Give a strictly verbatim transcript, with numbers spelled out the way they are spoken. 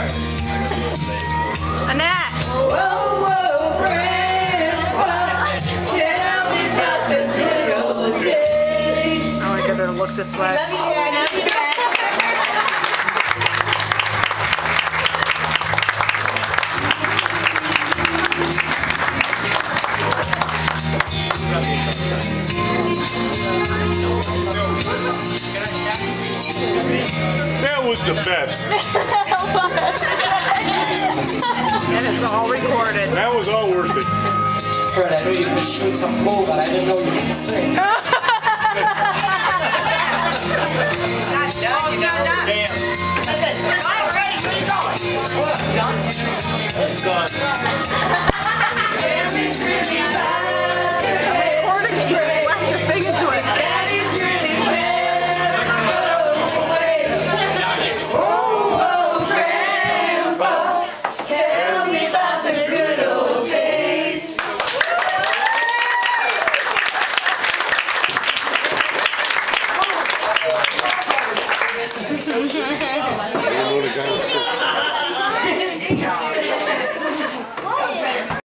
Annette! Whoa, whoa, Grandpa, tell me about the good old days. I want to get her to look this way. Love you, Dad. Love you, Dad. That was the best. And it's all recorded. That was all worth it. Fred, I know you can shoot some pool, but I didn't know you could sing.